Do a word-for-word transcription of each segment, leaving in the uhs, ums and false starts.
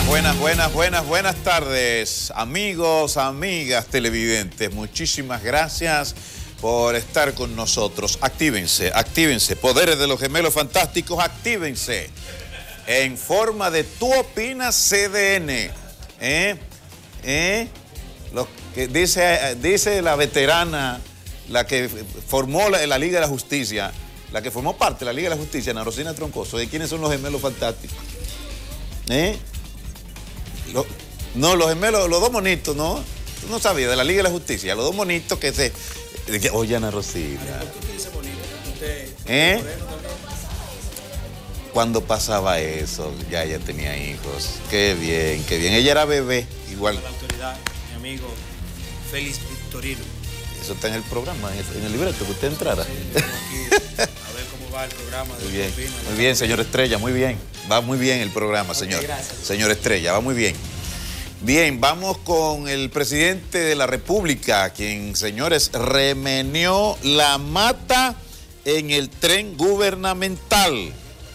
Buenas, buenas, buenas, buenas tardes, amigos, amigas televidentes. Muchísimas gracias por estar con nosotros. Actívense, actívense. Poderes de los gemelos fantásticos, actívense. En forma de Tú Opinas C D N. ¿Eh? ¿Eh? Lo que dice, dice la veterana, la que formó la, la Liga de la Justicia, la que formó parte de la Liga de la Justicia, Ana Rosina Troncoso. ¿De quiénes son los gemelos fantásticos? ¿Eh? Lo, no, los gemelos, los dos monitos, ¿no? Tú no sabías, de la Liga de la Justicia, los dos monitos que se... Que, oye, Ana Rosina. ¿Por qué usted dice bonito? ¿Usted ¿Eh? Cuando pasaba eso, ya ella tenía hijos. Qué bien, qué bien. Ella era bebé, igual. A la autoridad, mi amigo Félix Victorino. Eso está en el programa, en el, en el libreto, que usted entrara. Sí, estamos aquí a ver cómo va el programa. De Muy bien, Opina, muy bien, señor Estrella, muy bien. Va muy bien el programa, okay, señor. Gracias. Señor Estrella, va muy bien. Bien, vamos con el presidente de la República, quien, señores, remeneó la mata en el tren gubernamental.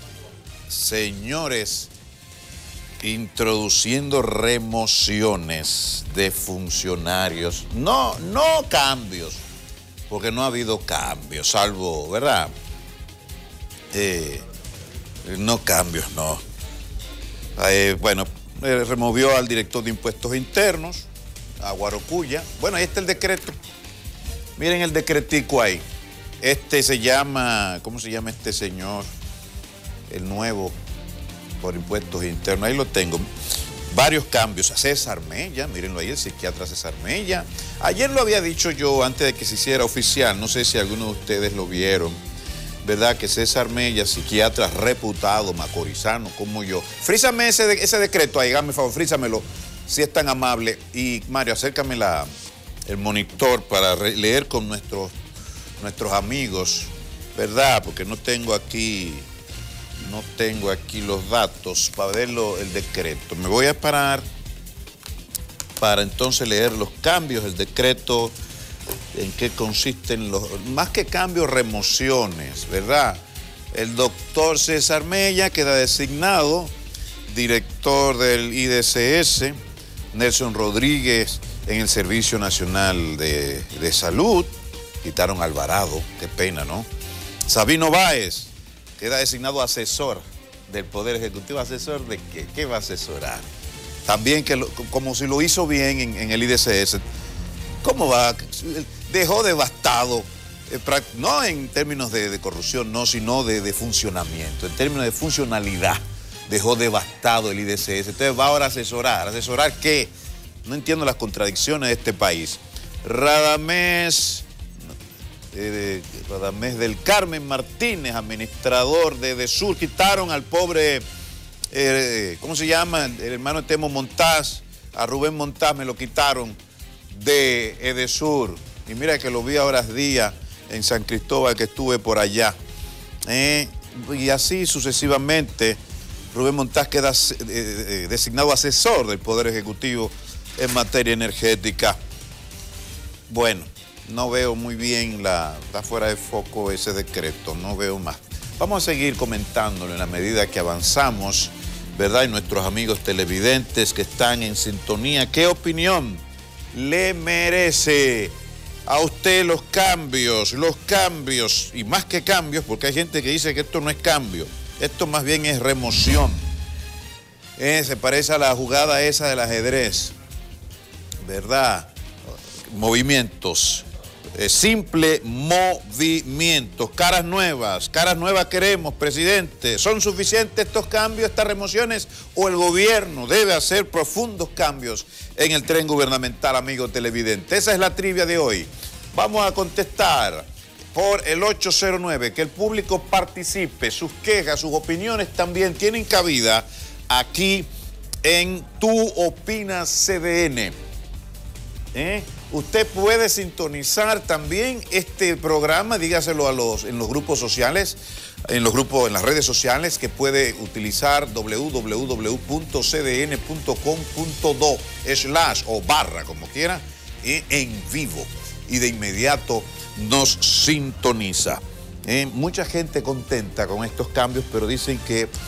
Señores, introduciendo remociones de funcionarios. No, no cambios, porque no ha habido cambios, salvo, ¿verdad? Eh, no cambios, no. Eh, bueno, eh, removió al director de Impuestos Internos, a Guarocuya. Bueno, ahí está el decreto. Miren el decretico ahí. Este se llama, ¿cómo se llama este señor? El nuevo por Impuestos Internos. Ahí lo tengo. Varios cambios. A César Mella, mírenlo ahí, el psiquiatra César Mella. Ayer lo había dicho yo antes de que se hiciera oficial. No sé si algunos de ustedes lo vieron. ¿Verdad? Que César Mella, psiquiatra reputado, macorizano como yo. Frízame ese, ese decreto ahí, hágame favor, frízamelo, si es tan amable. Y Mario, acércame la, el monitor para leer con nuestros, nuestros amigos, ¿verdad? Porque no tengo aquí, no tengo aquí los datos para verlo, el decreto. Me voy a parar para entonces leer los cambios, el decreto. ¿En qué consisten los, más que cambios, remociones, verdad? El doctor César Mella queda designado director del I D C S, Nelson Rodríguez en el Servicio Nacional de, de Salud, quitaron a Alvarado, qué pena, ¿no? Sabino Báez queda designado asesor del Poder Ejecutivo. ¿Asesor de qué? ¿Qué va a asesorar? También que lo, como si lo hizo bien en, en el I D C S. ¿Cómo va? Dejó devastado, eh, no en términos de, de corrupción, no, sino de, de funcionamiento, en términos de funcionalidad, dejó devastado el I D C S. Entonces va ahora a asesorar. ¿Asesorar qué? No entiendo las contradicciones de este país. Radamés, eh, Radamés del Carmen Martínez, administrador de Edesur, quitaron al pobre, eh, ¿cómo se llama? El hermano de Temo Montaz, a Rubén Montaz me lo quitaron de Edesur. Y mira que lo vi ahora días en San Cristóbal, que estuve por allá. Eh, y así sucesivamente, Rubén Montaz queda eh, eh, designado asesor del Poder Ejecutivo en materia energética. Bueno, no veo muy bien, la, está fuera de foco ese decreto, no veo más. Vamos a seguir comentándolo en la medida que avanzamos, ¿verdad? Y nuestros amigos televidentes que están en sintonía, ¿qué opinión le merece a usted los cambios, los cambios, y más que cambios, porque hay gente que dice que esto no es cambio, esto más bien es remoción? Eh, se parece a la jugada esa del ajedrez, ¿verdad? Movimientos, eh, simple movimientos, caras nuevas, caras nuevas queremos, presidente. ¿Son suficientes estos cambios, estas remociones, o el gobierno debe hacer profundos cambios en el tren gubernamental, amigo televidente? Esa es la trivia de hoy. Vamos a contestar por el ocho cero nueve, que el público participe, sus quejas, sus opiniones también tienen cabida aquí en Tú Opinas C D N. ¿Eh? Usted puede sintonizar también este programa, dígaselo a los, en los grupos sociales, en los grupos, en las redes sociales, que puede utilizar w w w punto c d n punto com punto do slash o barra, como quiera, y en vivo. Y de inmediato nos sintoniza. Eh, mucha gente contenta con estos cambios, pero dicen que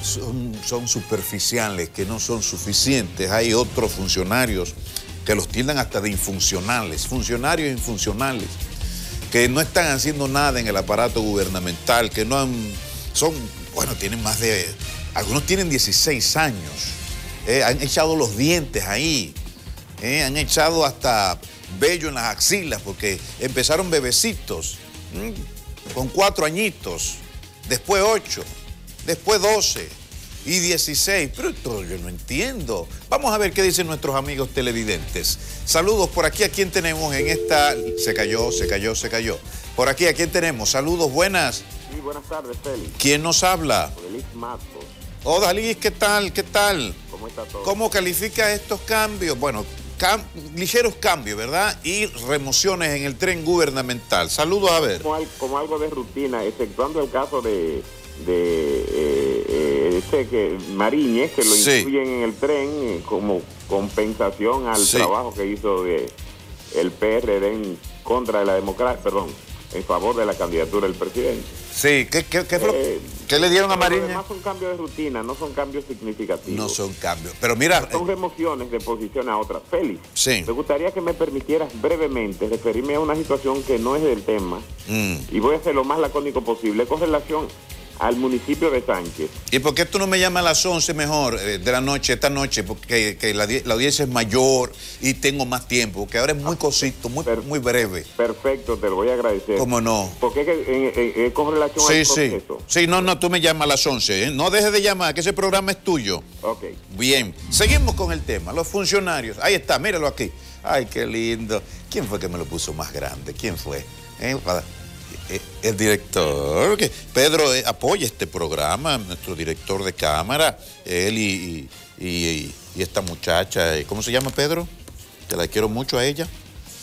son, son superficiales, que no son suficientes. Hay otros funcionarios que los tildan hasta de infuncionales, funcionarios infuncionales, que no están haciendo nada en el aparato gubernamental, que no han, son, bueno, tienen más de, algunos tienen dieciséis años, eh, han echado los dientes ahí, eh, han echado hasta vello en las axilas, porque empezaron bebecitos, ¿m? con cuatro añitos, después ocho, después doce y dieciséis, pero esto yo no entiendo. Vamos a ver qué dicen nuestros amigos televidentes. Saludos por aquí, ¿a quién tenemos en esta? Se cayó, se cayó, se cayó. Por aquí, ¿a quién tenemos? Saludos, buenas. Sí, buenas tardes, Félix. ¿Quién nos habla? Feliz Matos. Oh, Dalí, ¿qué tal? ¿Qué tal? ¿Cómo está todo? ¿Cómo califica estos cambios? Bueno, cam ligeros cambios, ¿verdad? Y remociones en el tren gubernamental. Saludos, a ver. Como, al, como algo de rutina, exceptuando el caso de, de eh, eh, este que Mariñez, que lo Sí. incluyen en el tren eh, como compensación al Sí. trabajo que hizo de el P R D en contra de la democracia, perdón, en favor de la candidatura del presidente. Sí, ¿qué, qué, qué, fue lo- Eh, ¿qué le dieron a Mariñez? Además son cambios de rutina, no son cambios significativos. No son cambios. Pero mira, Son eh, remociones de posición a otra. Félix, Sí. me gustaría que me permitieras brevemente referirme a una situación que no es del tema mm, y voy a ser lo más lacónico posible con relación al municipio de Sánchez. ¿y por qué tú no me llamas a las once mejor eh, de la noche, esta noche? Porque que la, la audiencia es mayor y tengo más tiempo, porque ahora es muy cosito, muy, Per- muy breve. Perfecto, te lo voy a agradecer. ¿Cómo no? Porque es que eh, eh, eh, con relación Sí, al sí. proceso. Sí, no, no, tú me llamas a las once, ¿eh? No dejes de llamar, que ese programa es tuyo. Ok. Bien, seguimos con el tema, los funcionarios. Ahí está, míralo aquí. Ay, qué lindo. ¿Quién fue que me lo puso más grande? ¿Quién fue? ¿Eh? Para- eh, El director. Que Pedro eh, apoya este programa, nuestro director de cámara, él y, y, y- y esta muchacha. eh, ¿Cómo se llama, Pedro? Que la quiero mucho a ella.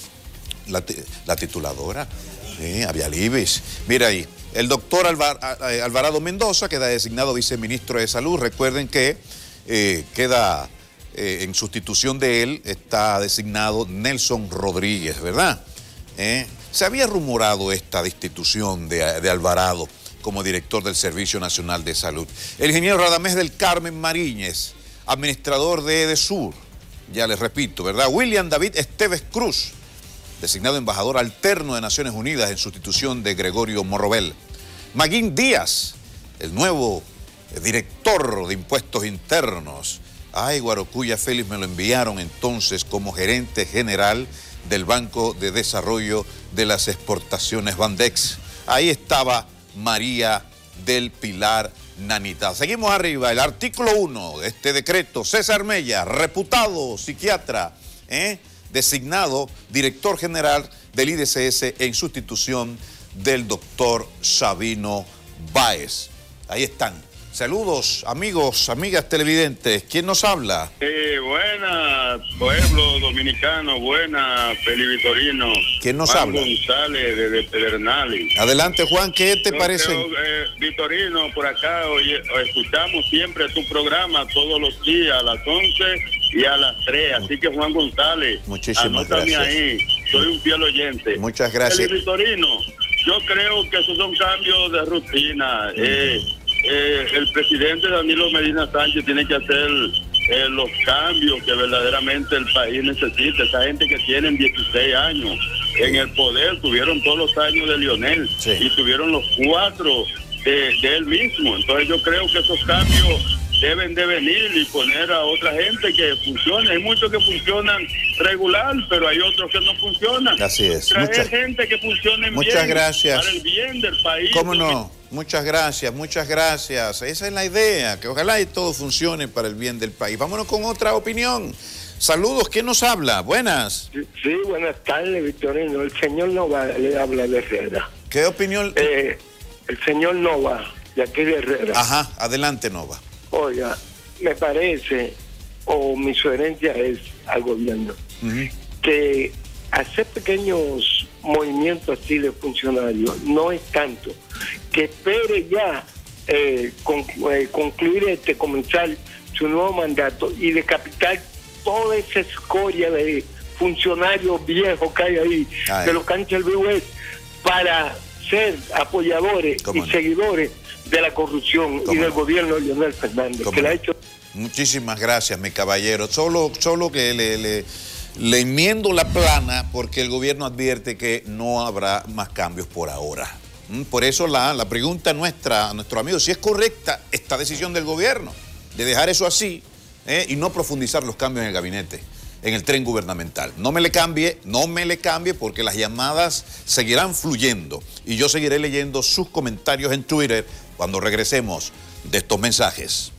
La, ti- la tituladora, eh, Avialibes. Mira ahí, el doctor Alvar- a- a- Alvarado Mendoza queda designado viceministro de Salud. Recuerden que eh, queda eh, en sustitución de él, está designado Nelson Rodríguez, ¿verdad? Eh, se había rumorado esta destitución de, de Alvarado como director del Servicio Nacional de Salud. El ingeniero Radamés del Carmen Mariñez, administrador de EDESUR, ya les repito, ¿verdad? William David Esteves Cruz, designado embajador alterno de Naciones Unidas en sustitución de Gregorio Morrobel. Maguín Díaz, el nuevo director de Impuestos Internos. Ay, Guarocuya, Félix, me lo enviaron entonces como gerente general del Banco de Desarrollo de las Exportaciones Bandex. Ahí estaba María del Pilar Nanita. Seguimos arriba, el artículo uno de este decreto. César Mella, reputado psiquiatra, ¿eh? designado director general del I D C S en sustitución del doctor Sabino Báez. Ahí están. Saludos, amigos, amigas televidentes. ¿Quién nos habla? Eh, buena, pueblo dominicano, buena, Feli Vitorino. ¿Quién nos Juan habla? González, desde Pedernales. Adelante, Juan, ¿qué te Yo parece? creo, eh, Vitorino, por acá oye, escuchamos siempre tu programa todos los días a las once y a las tres. Así que, Juan González, Muchísimas anótame gracias. ahí. Soy un fiel oyente. Muchas gracias. Feli Vitorino, yo creo que esos son cambios de rutina. Eh, eh, el presidente Danilo Medina Sánchez tiene que hacer eh, los cambios que verdaderamente el país necesita. Esa gente que tienen dieciséis años en el poder, tuvieron todos los años de Lionel Sí. y tuvieron los cuatro de, de él mismo. Entonces yo creo que esos cambios deben de venir y poner a otra gente que funcione. Hay muchos que funcionan regular, pero hay otros que no funcionan. Así es. Traer Muchas- gente que funcione muchas bien gracias. para el bien del país. ¿Cómo no? Muchas gracias, muchas gracias. Esa es la idea, que ojalá y todo funcione para el bien del país. Vámonos con otra opinión. Saludos, ¿quién nos habla? Buenas. Sí, buenas tardes, Victorino. El señor Nova le habla de Herrera. ¿Qué opinión? Eh, el señor Nova, de aquí de Herrera. Ajá, adelante, Nova. Oiga, me parece, o mi sugerencia es al gobierno, Ujú. que hacer pequeños movimientos así de funcionarios no es tanto. Que espere ya eh, con- eh, concluir este, comenzar su nuevo mandato y decapitar toda esa escoria de funcionarios viejos que hay ahí, Ay. de los que han servido es para ser apoyadores y no? seguidores de la corrupción y del no? gobierno de Leonel Fernández, que no? la ha hecho. Muchísimas gracias, mi caballero. Solo, solo que le, le, le enmiendo la plana porque el gobierno advierte que no habrá más cambios por ahora. Por eso la, la pregunta nuestra a nuestro amigo, si es correcta esta decisión del gobierno de dejar eso así eh, y no profundizar los cambios en el gabinete, en el tren gubernamental. No me le cambie, no me le cambie porque las llamadas seguirán fluyendo y yo seguiré leyendo sus comentarios en Twitter cuando regresemos de estos mensajes.